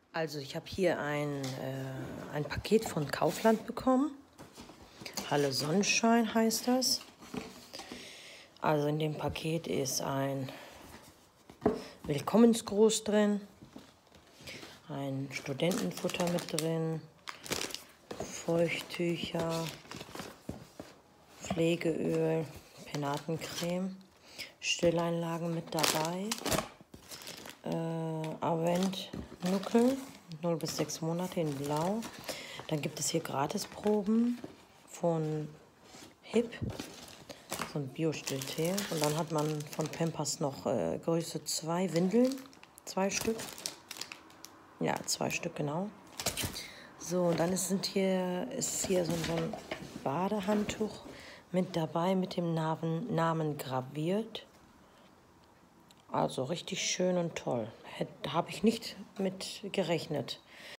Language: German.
Also ich habe hier ein Paket von Kaufland bekommen. Halle Sonnenschein heißt das. Also in dem Paket ist ein Willkommensgruß drin, ein Studentenfutter mit drin, Feuchttücher, Pflegeöl, Penatencreme, Stilleinlagen mit dabei, Avent-Nuckel, 0 bis 6 Monate in Blau. Dann gibt es hier Gratisproben von HIP, so ein Bio-Stilltee. Und dann hat man von Pampers noch Größe 2 Windeln, 2 Stück. Ja, 2 Stück, genau. So, und dann ist hier so ein Badehandtuch mit dabei, mit dem Namen graviert. Also richtig schön und toll. Habe ich nicht mit gerechnet.